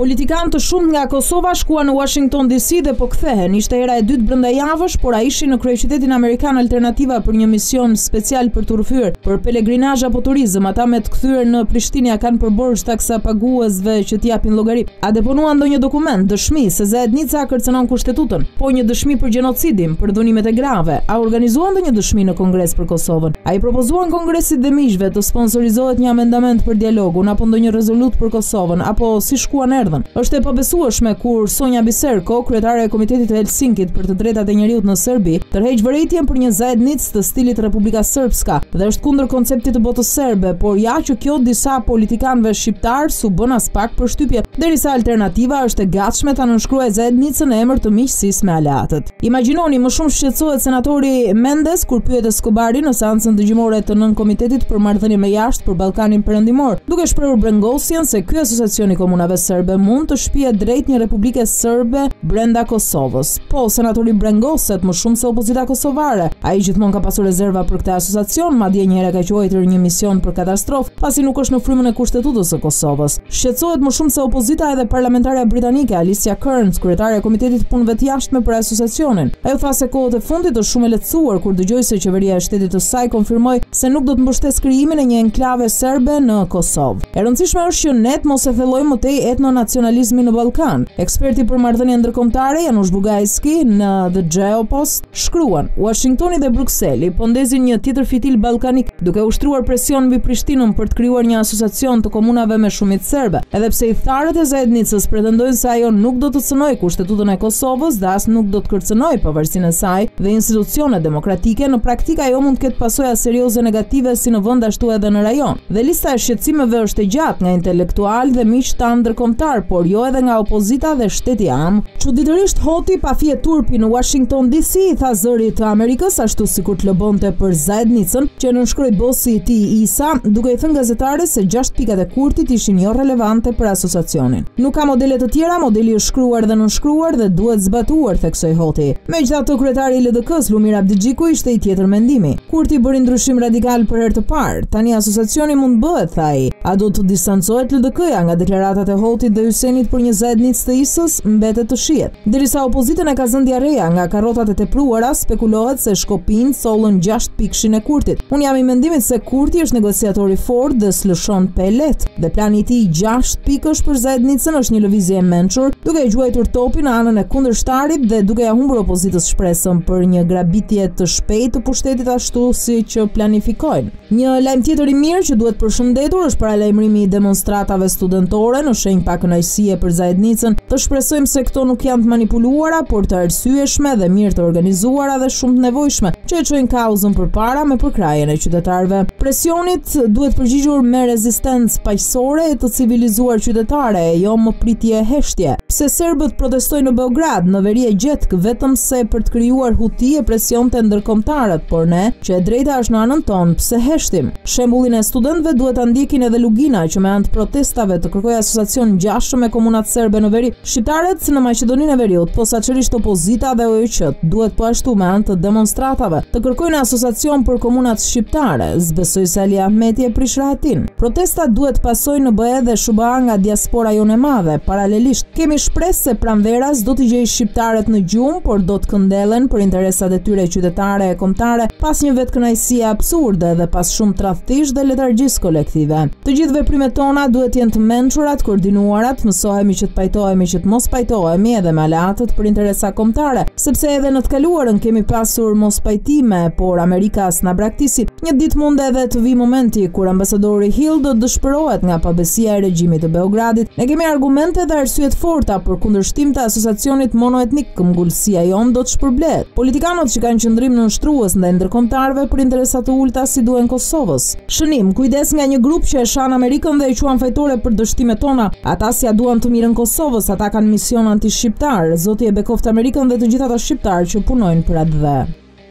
Politikanë të shumtë nga Kosova shkuan në Washington DC dhe po kthehen. Ishte hera e dytë brenda javësh, por ai ishin në kryeqytetin amerikan alternativa për një mision special për të rrëfyer për pelegrinazh apo turizëm. Ata me të kthyer në Prishtinë kanë përborxh taksa paguesve që t'i japin llogari. A deponuan ndonjë dokument, dëshmi se Zajednica kërcënon kushtetutën, po një dëshmi për gjenocidin, për dhunimet e grave? A organizuan ndonjë dëshmi në Kongres për Kosovën? A i propozuan Kongresit dhe miqve të sponsorizohet një amendament për dialogun apo ndonjë rezolut për Kosovën, apo si shkuan erdhën? Është e pabesueshme kur Sonja Biserko, kryetare e Komitetit të Helsinkit për të drejtat e njeriut në Serbi, tërheq vërejtjen për një Zajednicë të stilit Republika Srpska dhe është kundër konceptit të botës serbe, por ja që kjo disa politikanëve shqiptar su bën as pak përshtypje, derisa alternativa është e gatshme ta nënshkruajë Zajednicën në emër të miqësisë me aleatët. Imagjinoni, më shumë shqetësohet senatori Mendes kur pyet Escobari në seancën dëgjimore të nën komitetit për marrëdhënie me jashtë për Ballkanin Perëndimor, duke shprehur brengosjen se ky asociacion i komunave serbe mund të shpije drejt një Republike Serbe brenda Kosovës. Po, senatori brengoset më shumë se opozita kosovare. Ai gjithmonë ka pasur rezerva për këtë asociacion, madje një herë ka quajtur një mision për katastrofë, pasi nuk është në frymën e kushtetutës së Kosovës. Shqetësohet më shumë se opozita edhe parlamentarja britanike Alicia Kearns, kryetare e Komitetit të Punëve të Jashtme për asociacionin. Ajo tha se kohët e fundit është shumë e lehtësuar kur dëgjoi se qeveria e shtetit të saj konfirmoi se nuk do të mbështesë krijimin e një enklave serbe në Kosovë. E rëndësishme është që ne mos e thellojmë më tej etnonacionalizmin në Ballkan. Eksperti për marrëdhënie ndërkombëtare Janusz Bugajski në The Geopost shkruan: Washingtoni dhe Brukseli po ndezin një tjetër fitil ballkanik, duke ushtruar presion mbi Prishtinën për të krijuar një asociacion të komunave me shumicë serbe. Edhe pse i tharët e Zajednicës pretendojnë se ajo nuk do të cënojë kushtetutën e Kosovës dhe as nuk do të kërcënojë pavarësinë e saj dhe institucionet demokratike, në praktikë ajo mund të ketë pasoja serioze negative si në vend ashtu edhe në rajon. Dhe lista e shqetësimeve është e gjatë nga intelektual dhe miq tan ndërkombëtar, por jo edhe nga opozita dhe shteti am. Çuditërisht Hoti pa fije turpi në Washington DC i tha zërit të Amerikës, ashtu sikur të lëbonte për Zajednicën, që nënshkroi bosi i tij Isa, duke i thënë gazetares se 6 pikat e Kurtit ishin jo relevante për asociacionin. Nuk ka modele të tjera, modeli është shkruar dhe nënshkruar dhe duhet zbatuar, theksoi Hoti. Megjithatë, kryetari i LDK-s Lumir Abdixhiku ishte i tjetër mendimi. Kurti bëri ndryshim radikal për herë të parë. Tani asociacioni mund bëhet, tha ai. A do të distancohet LDK-ja nga deklaratat e Hotit dhe Hysenit për një Zajednicë të Isës, mbetet të shihet. Derisa opozitën e ka zënë diarreja nga karrotat e tepruara, spekulohet se Shkopin sollën 6 pikshin e Kurtit. Unë jam i mendimit se Kurti është negociatori fort dhe s'lëshon pa e lehtë, dhe plani i tij 6 pikësh për Zajednicën është një lëvizje e mençur, duke i gjuajtur topin në anën e kundërshtarit dhe duke ja humbur opozitës shpresën për një grabitje të shpejtë të pushtetit ashtu siç planifikojnë. Një lajm tjetër i mirë që duhet përshëndetur është paralajmërimi i demonstratave studentore në shenjë pa kënaqësie për Zajednicën. Të shpresojmë se këto nuk janë të manipuluara, por të arsyeshme dhe mirë të organizuara dhe shumë të nevojshme, që e çojnë kauzën përpara me përkrajen e qytetarëve. Presionit duhet përgjigjur me rezistencë paqësore e të civilizuar qytetare, jo më pritje e heshtje. Pse serbët protestojnë në Beograd, në veri e gjetk, vetëm se për të krijuar huti e presionte ndërkombëtarët, por ne, që e drejta është në anën tonë, pse heshtim? Shembullin e studentëve duhet ta ndjekin edhe Lugina, që me anë të protestave të kërkoi asociacion ngjashëm me komunat serbe në veri. Shqiptarët në Maqedoninë e Veriut, posaçërisht opozita dhe OIQ, duhet po ashtu me anë të demonstratave të kërkojnë asociacion për komunat shqiptare. Zbesoj se Ali Ahmeti e prish rahatin. Protestat duhet pasojnë në BE dhe SHBA nga diaspora jonë e madhe. Paralelisht, kemi shpresë se pranveras do të gjejë shqiptarët në gjumë, por do të këndellen për interesat e tyre qytetare e kombëtare, pas një vetkënaqësie absurde dhe pas shumë tradhtish dhe letargjisë kolektive. Të gjithë veprimet tona duhet jenë të mençura, të koordinuara, të mësohemi që të pajtohemi që të mos pajtohemi edhe me aleatët për interesa kombëtare, sepse edhe në të kaluarën kemi pasur mos pajtime, por Amerika s'na braktisi. Një ditë mund edhe të vi momenti kur ambasadori Hill do të dëshpërohet nga pabesia e regjimit të Beogradit. Ne kemi argumente dhe arsye të forta për kundërshtim të asociacionit monoetnik, këmbgulësia jon do të shpërblehet. Politikanët që kanë qëndrim nënshtrues ndaj ndërkombëtarëve për interesa të ulta si duhen Kosovës. Shënim, kujdes nga një grup që e shan Amerikën dhe e quan fajtore për dështimet tona. Ata si ja duan të mirën Kosovës, ata kanë mision anti-shqiptar. Zoti e bekoft Amerikën dhe të gjithë ata shqiptar që punojnë për atë dhe.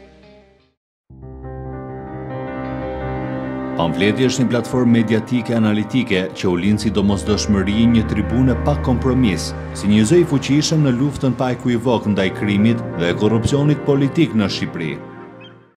Pamfleti është një platformë mediatike analitike që u lind si domosdoshmëri një tribune pa kompromis, si një zë i fuqishëm në luftën pa ekuivok ndaj krimit dhe korrupsionit politik në Shqipëri.